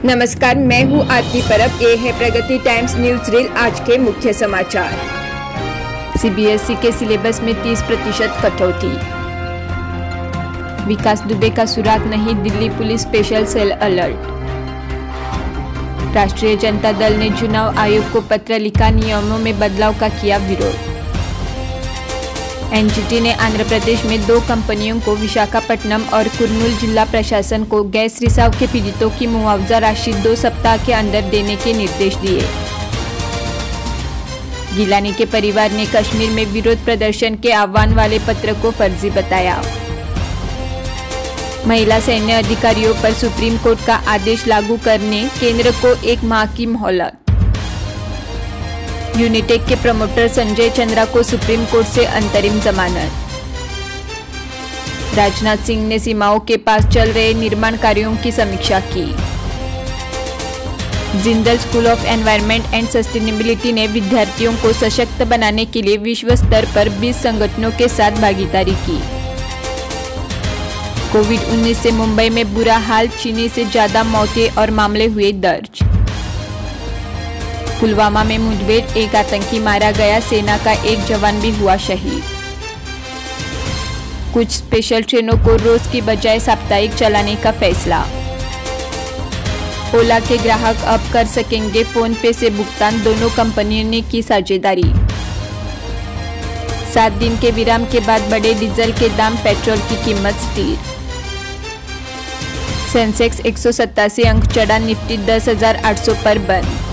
नमस्कार, मैं हूं आरती परब। ये है प्रगति टाइम्स न्यूज रील। आज के मुख्य समाचार। सीबीएसई के सिलेबस में 30% कटौती। विकास दुबे का सुराग नहीं, Delhi police special cell alert. Rashtriya Janata दल ने चुनाव आयोग को पत्र लिखा, नियमों में बदलाव का किया विरोध। एनजीटी ने आंध्र प्रदेश में 2 कंपनियों को, विशाखापट्टनम और कुर्नूल जिला प्रशासन को गैस रिसाव के पीड़ितों की मुआवजा राशि 2 सप्ताह के अंदर देने के निर्देश दिए। गिलानी के परिवार ने कश्मीर में विरोध प्रदर्शन के आह्वान वाले पत्र को फर्जी बताया। महिला सैन्य अधिकारियों पर सुप्रीम कोर्ट का आदेश लागू करने केंद्र को 1 माह की मोहलत। यूनिटेक के प्रमोटर संजय चंद्रा को सुप्रीम कोर्ट से अंतरिम जमानत। राजनाथ सिंह ने सीमाओं के पास चल रहे निर्माण कार्यों की समीक्षा की। Jindal school of environment and sustainability ने विद्यार्थियों को सशक्त बनाने के लिए विश्व स्तर पर 20 संगठनों के साथ भागीदारी की। कोविड-19 से मुंबई में बुरा हाल, चीनी से ज्यादा मौतें और मामले हुए दर्ज। पुलवामा में मुठभेड़, 1 आतंकी मारा गया, सेना का 1 जवान भी हुआ शहीद। कुछ स्पेशल ट्रेनों को रोज की बजाय साप्ताहिक चलाने का फैसला। ओला के ग्राहक अब कर सकेंगे फोन पे से भुगतान, दोनों कंपनियों ने की साझेदारी। 7 दिन के विराम के बाद बढ़े डीजल के दाम, पेट्रोल की कीमत स्थिर। सेंसेक्स 187 अंक चढ़ा, निफ्टी 10,800 पर बंद।